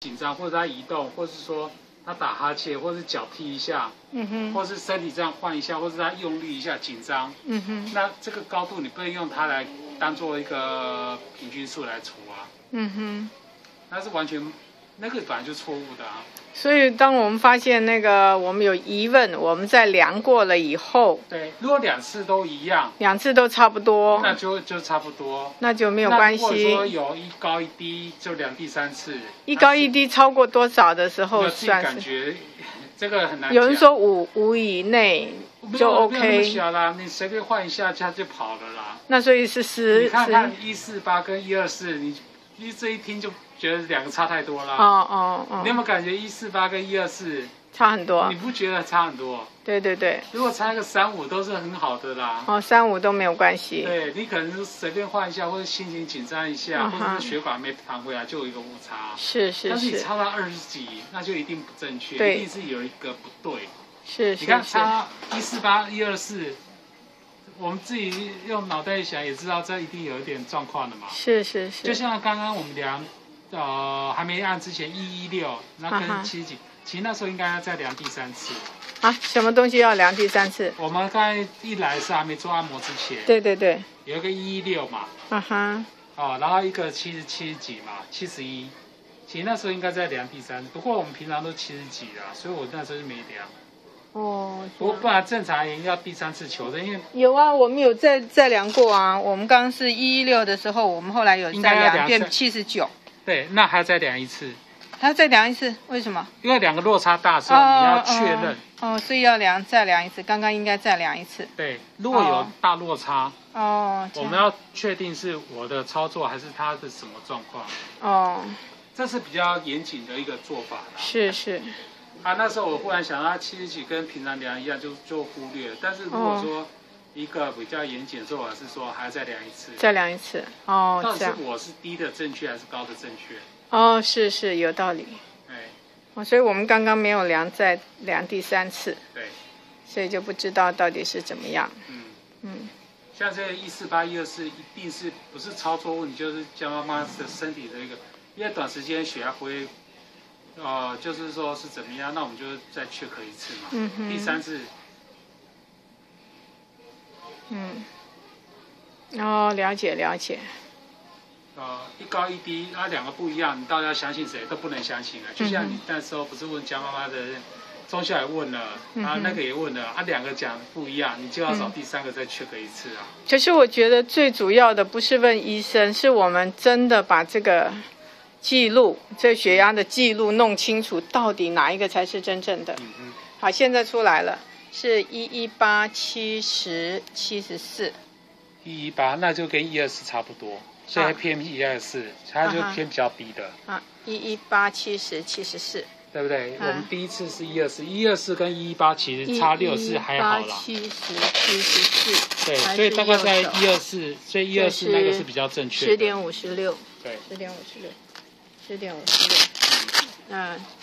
紧张，或者他移动，或是说他打哈欠，或是脚踢一下，或是身体这样晃一下，或是他用力一下紧张，那这个高度你不能用它来当做一个平均数来除啊，那是完全那个本来就错误的啊。 所以，当我们发现那个我们有疑问，我们在量过了以后， 对，如果2次都一样 ，2次都差不多， 那就差不多， 那就没有关系。 那如果说有一高一低，就量第3次。 一高一低超过多少的时候算是？ 感觉这个很难讲。 有人说5以内就 OK。 没有那么小啦，你随便换一下，它就跑了啦。 那所以是10。 你看看148跟124，你这一听就觉得2个差太多啦。你有没有感觉148跟124 差很多？ 你不觉得差很多？ 对对对。 如果差个3、5都是很好的啦。 3、5都没有关系。 对，你可能是随便换一下，或者心情紧张一下，或者是血管没弹回来，就有一个误差。 是。 但是你差到20几，那就一定不正确，一定是有一个不对。 是。 你看差148、124。我们自己用脑袋想也知道，这一定有一点状况的嘛。是。就像刚刚我们量，还没按之前116，那跟70几，其实那时候应该要再量第3次。 啊，什么东西要量第3次？ 我们刚才一来是还没做按摩之前。 对。 有一个116嘛。然后一个70几嘛，71。其实那时候应该再量第3次，不过我们平常都70几啦，所以我那时候就没量。不然正常人要第3次求证，因为有啊，我们有再量过啊。我们刚是116的时候，我们后来有再量变79。 对，那还要再量一次。 还要再量一次？为什么？ 因为2个落差大的时候，你要确认。 所以要再量一次。刚刚应该再量一次。 对，如果有大落差，我们要确定是我的操作还是他的什么状况。这是比较严谨的一个做法啦。 是。 那时候我忽然想到70几跟平常量一样，就忽略了。但是如果说一个比较严谨的做法是说，还要再量一次。 再量一次。 到底是我是低的正确还是高的正确？ 是有道理。所以我们刚刚没有再量第3次。 对。 所以就不知道到底是怎么样。 像这个148、124，一定是不是操作问题，就是江妈妈的身体的一个，因为短时间血压不会。就是说是怎么样，那我们就再check一次嘛。第3次。 了解。 一高一低，那2个不一样，你到底要相信谁都不能相信啊。就像你那时候不是问江妈妈的，中校也问了，那个也问了，2个讲不一样，你就要找第3个再check一次啊。 可是我觉得最主要的不是问医生，是我们真的把这个记录，这血压的记录弄清楚，到底哪一个才是真正的。好，现在出来了，是118、70、74。 118，那就跟124差不多，所以偏124，它就偏比较低的。 118、70、74。对不对？我们第一次是124跟118其实差6是还好啦。 118、70、74。对， 所以大概在124，所以124那个是比较正确的。 10.56。 对。 10.56。10.56。